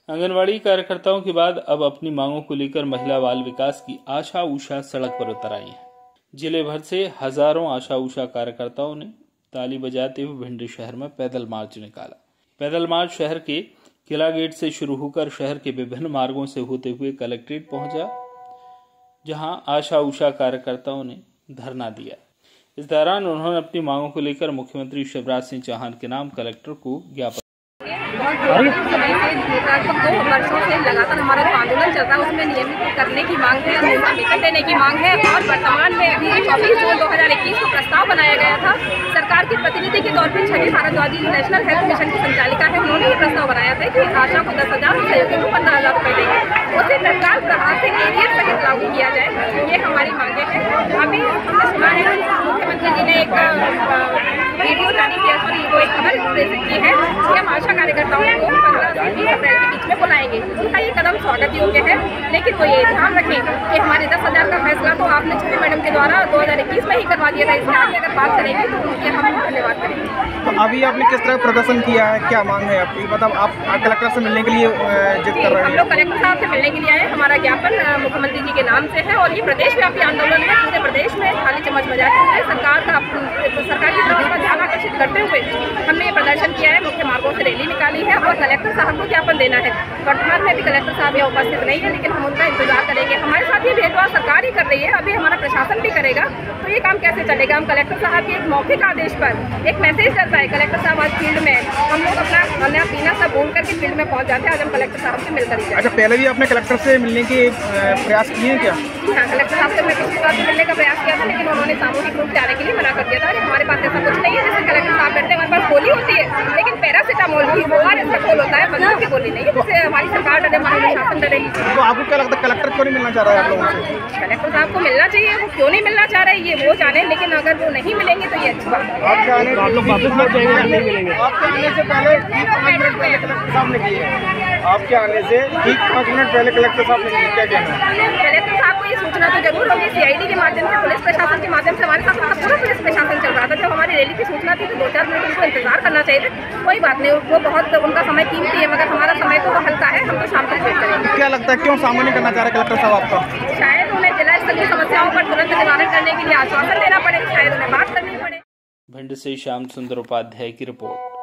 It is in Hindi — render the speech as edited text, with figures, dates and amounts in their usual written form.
आंगनवाड़ी कार्यकर्ताओं के बाद अब अपनी मांगों को लेकर महिला बाल विकास की आशा उषा सड़क पर उतर आई है। जिले भर से हजारों आशा उषा कार्यकर्ताओं ने ताली बजाते हुए भिंड शहर में पैदल मार्च निकाला। पैदल मार्च शहर के किला गेट से शुरू होकर शहर के विभिन्न मार्गों से होते हुए कलेक्ट्रेट पहुंचा, जहां आशा उषा कार्यकर्ताओं ने धरना दिया। इस दौरान उन्होंने अपनी मांगों को लेकर मुख्यमंत्री शिवराज सिंह चौहान के नाम कलेक्टर को ज्ञापन। लगभग 2 वर्षों से लगातार हमारा जो आंदोलन चल रहा है उसमें नियमित करने की मांग है, वेतन देने की मांग है। और वर्तमान में अभी 24 जून 2021 को प्रस्ताव बनाया गया था। सरकार के प्रतिनिधि के तौर पर छवि भारद्वाज जो नेशनल हेल्थ मिशन की संचालिका है, उन्होंने ये प्रस्ताव बनाया था कि आशा को 10,000 और सहयोगी को 15,000 रुपये देंगे। उसे तत्काल प्रभाव से एरियर सहित लागू किया जाए, ये हमारी मांगे हैं। अभी हमने सुना है मुख्यमंत्री जी ने एक वीडियो जारी किया, वो एक खबर प्रेषित की है कि हम आशा कार्यकर्ताओं को 15 से 20 अप्रैल के बीच में बुलाएंगे। उनका ये कदम स्वागत योग्य है, लेकिन वो ये ध्यान रखें कि हमारे 10,000 का फैसला तो आपने छवि मैडम के द्वारा 2021 में ही करवा दिया था। इसके आगे अगर बात करेंगे तो उनके हम धन्यवाद करेंगे। तो अभी आपने किस तरह प्रदर्शन किया है, क्या मांग है आपकी? मतलब आप कलेक्टर से मिलने के लिए जिद कर रहे हैं? हम लोग कलेक्टर साहब से मिलने के लिए आए। हमारा ज्ञापन मुख्यमंत्री जी के नाम से है और ये प्रदेश व्यापी आंदोलन है। पूरे प्रदेश में थाली चम्मच बजाते हुए सरकार की तरफ ध्यान आकर्षित करते हुए हमने ये प्रदर्शन किया है। मुख्य मार्गों से रैली निकाली है और कलेक्टर साहब को ज्ञापन देना है। वर्तमान में अभी कलेक्टर साहब यहाँ उपस्थित नहीं है, लेकिन हम उनका इंतजार करेंगे। हमारे साथ ये भेदभाव सरकार ही कर रही है, अभी हमारा प्रशासन भी करेगा, तो ये काम कैसे चलेगा? हम कलेक्टर साहब के एक मौखिक आदेश पर एक मैसेज करता है। कलेक्टर साहब आज फील्ड में, हम लोग अपना नया पीना सब बोल करके फील्ड में पहुँच जाते हैं। आज हम कलेक्टर साहब से मिलकर ही। अच्छा, पहले भी आपने कलेक्टर से मिलने के प्रयास किए हैं क्या? हाँ, कलेक्टर साहब से मैं पिछली बार से मिलने का प्रयास किया था, लेकिन उन्होंने सामूहिक रूप से आने के लिए मना कर दिया था। हमारे पास ऐसा कुछ नहीं है जैसे कलेक्टर साहब बैठते हैं। हमारे पास गोली होती है, लेकिन पैरासिटामोल की ORS का खोल होता है, बंदूक की गोली नहीं है, जिससे हमारी सरकार डरे, हमारी प्रशासन डरेगी। तो आपको क्या लगता है कलेक्टर क्यों नहीं मिलना चाह रहा है आप लोगों से? कलेक्टर साहब को मिलना चाहिए, वो क्यों नहीं मिलना चाह रहे ये वो जाने, लेकिन अगर वो नहीं मिलेंगे तो ये अच्छी बात है। आपके आने से पहले 5 मिनट पहले कलेक्टर साहब ने किए, आपके आने से ठीक 5 मिनट पहले कलेक्टर साहब ने किए, क्या कहना है? कलेक्टर साहब को ये सूचना तो जरूर होगी। CID के माध्यम से, पुलिस प्रशासन के माध्यम से हमारे साथ पूरा पुलिस प्रशासन चल रहा था। जब हमारी रैली की सूचना थी तो 2-4 मिनट उनको इंतजार करना चाहिए था। कोई बात नहीं, वो बहुत उनका समय कीमती है, मगर हमारा समय तो हल्का है, हम तो शाम तक वेट करेंगे। क्या लगता है क्यों सामने करना चाह रहे कलेक्टर साहब आपका? शायद उन्हें जिला स्तर की समस्याओं पर तुरंत निवारण करने के लिए आश्वासन देना पड़े, शायद उन्हें बात करनी पड़े। भिंड से श्याम सुंदर उपाध्याय की रिपोर्ट।